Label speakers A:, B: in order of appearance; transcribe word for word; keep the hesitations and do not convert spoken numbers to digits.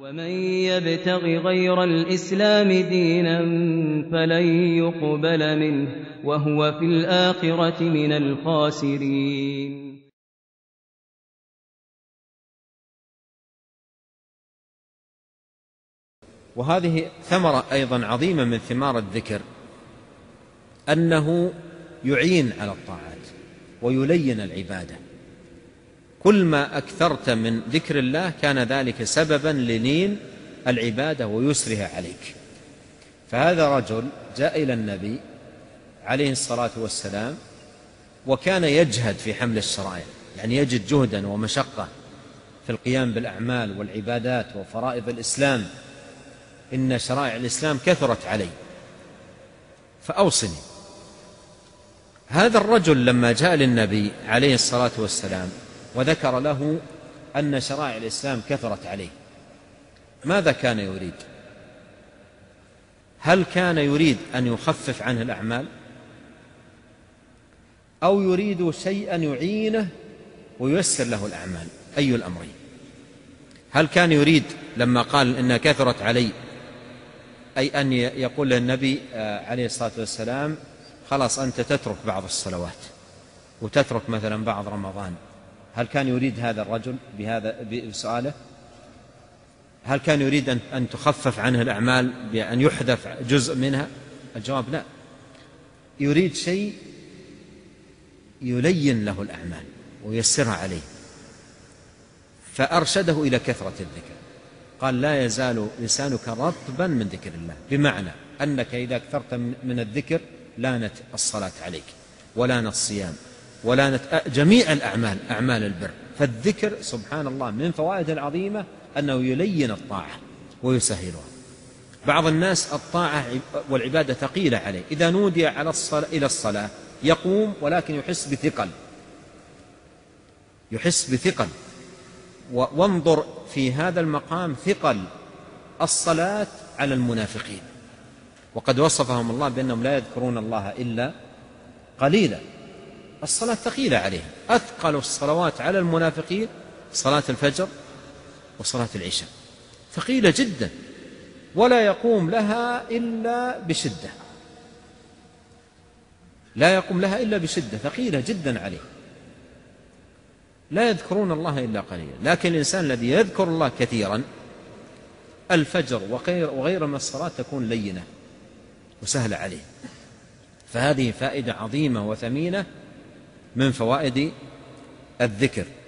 A: ومن يبتغ غير الإسلام دينا فلن يقبل منه وهو في الآخرة من الخاسرين.
B: وهذه ثمرة أيضا عظيمة من ثمار الذكر، أنه يعين على الطاعات ويلين العبادة. كل ما أكثرت من ذكر الله كان ذلك سببا للين العبادة ويسرها عليك. فهذا رجل جاء إلى النبي عليه الصلاة والسلام وكان يجهد في حمل الشرائع، يعني يجد جهدا ومشقة في القيام بالأعمال والعبادات وفرائض الإسلام. إن شرائع الإسلام كثرت علي فأوصني. هذا الرجل لما جاء للنبي عليه الصلاة والسلام وذكر له أن شرائع الإسلام كثرت عليه، ماذا كان يريد؟ هل كان يريد أن يخفف عنه الأعمال، أو يريد شيئا يعينه وييسر له الأعمال؟ أي الأمرين؟ هل كان يريد لما قال إن كثرت علي أي أن يقول للنبي عليه الصلاة والسلام خلاص أنت تترك بعض الصلوات وتترك مثلا بعض رمضان؟ هل كان يريد هذا الرجل بهذا بسؤاله؟ هل كان يريد أن, أن تخفف عنه الأعمال بأن يحذف جزء منها؟ الجواب لا، يريد شيء يلين له الأعمال ويسرها عليه، فأرشده إلى كثرة الذكر. قال لا يزال لسانك رطبا من ذكر الله، بمعنى أنك إذا أكثرت من الذكر لانت الصلاة عليك ولانت الصيام ولانت جميع الأعمال، أعمال البر. فالذكر سبحان الله من فوائد العظيمة أنه يلين الطاعة ويسهلها. بعض الناس الطاعة والعبادة ثقيلة عليه، إذا نودي على الصلاة إلى الصلاة يقوم ولكن يحس بثقل، يحس بثقل. وانظر في هذا المقام ثقل الصلاة على المنافقين، وقد وصفهم الله بأنهم لا يذكرون الله إلا قليلا. الصلاة ثقيلة عليهم، أثقل الصلوات على المنافقين صلاة الفجر وصلاة العشاء، ثقيلة جدا، ولا يقوم لها إلا بشدة، لا يقوم لها إلا بشدة، ثقيلة جدا عليه، لا يذكرون الله إلا قليلا. لكن الإنسان الذي يذكر الله كثيرا الفجر وغيره من الصلاة تكون لينة وسهلة عليه. فهذه فائدة عظيمة وثمينة من فوائد الذكر.